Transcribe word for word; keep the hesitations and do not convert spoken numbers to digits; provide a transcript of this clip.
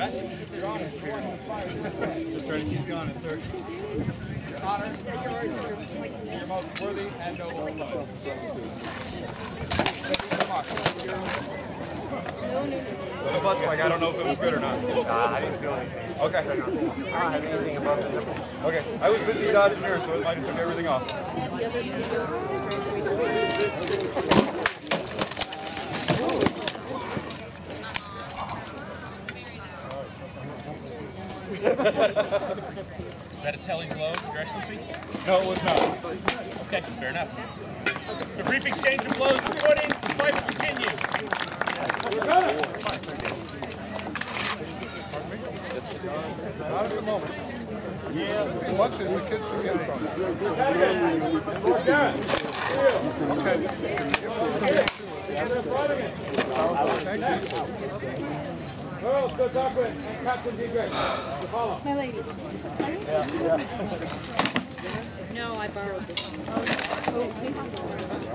Your Honor, just trying to keep you honest, sir. Your Honor, your most worthy and noble love. The butt's like, I don't know if it was good or not. Uh, I didn't feel anything. Okay. I don't have anything above the nipple. Okay, I was busy dodging yours, so it might have took everything off. Is that a telling blow, Your Excellency? No, it was not. Okay, fair enough. The brief exchange of blows reporting. The fight will continue. Not at the moment. As much as the kids should get some. Okay. Thank you. Girls, go talk with Captain D J. Follow. My lady. Yeah, yeah. No, I borrowed this one. Oh,